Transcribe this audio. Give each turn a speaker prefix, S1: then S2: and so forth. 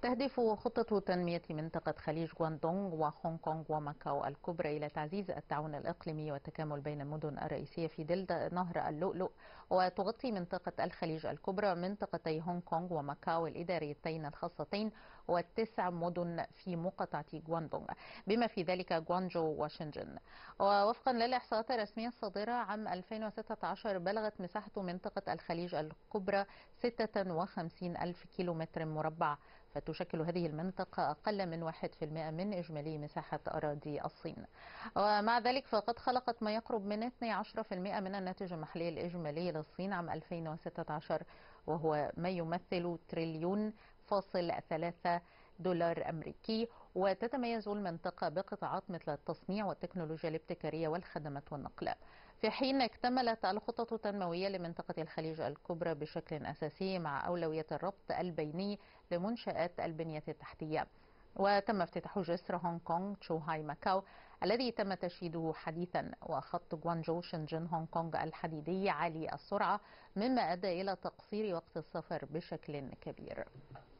S1: تهدف خطة تنمية منطقة خليج غواندونغ وهونغ كونغ وماكاو الكبرى إلى تعزيز التعاون الإقليمي والتكامل بين المدن الرئيسية في دلتا نهر اللؤلؤ، وتغطي منطقة الخليج الكبرى منطقتي هونغ كونغ وماكاو الإداريتين الخاصتين والتسع مدن في مقاطعة غواندونغ بما في ذلك غوانجو وشنجن. ووفقا للإحصاءات الرسمية الصادرة عام 2016 بلغت مساحة منطقة الخليج الكبرى 56 ألف كيلومتر مربع، فتشكل هذه المنطقة أقل من 1% من إجمالي مساحة أراضي الصين. ومع ذلك فقد خلقت ما يقرب من 12% من الناتج المحلي الإجمالي للصين عام 2016، وهو ما يمثل تريليون فاصل 3 دولار أمريكي. وتتميز المنطقة بقطاعات مثل التصنيع والتكنولوجيا الابتكارية والخدمات والنقل، في حين اكتملت الخطط التنموية لمنطقة الخليج الكبرى بشكل أساسي مع أولوية الربط البيني لمنشآت البنية التحتية. وتم افتتاح جسر هونغ كونغ تشوهاي ماكاو الذي تم تشييده حديثا، وخط غوانجو شنجن هونغ كونغ الحديدي عالي السرعة، مما أدى إلى تقصير وقت السفر بشكل كبير.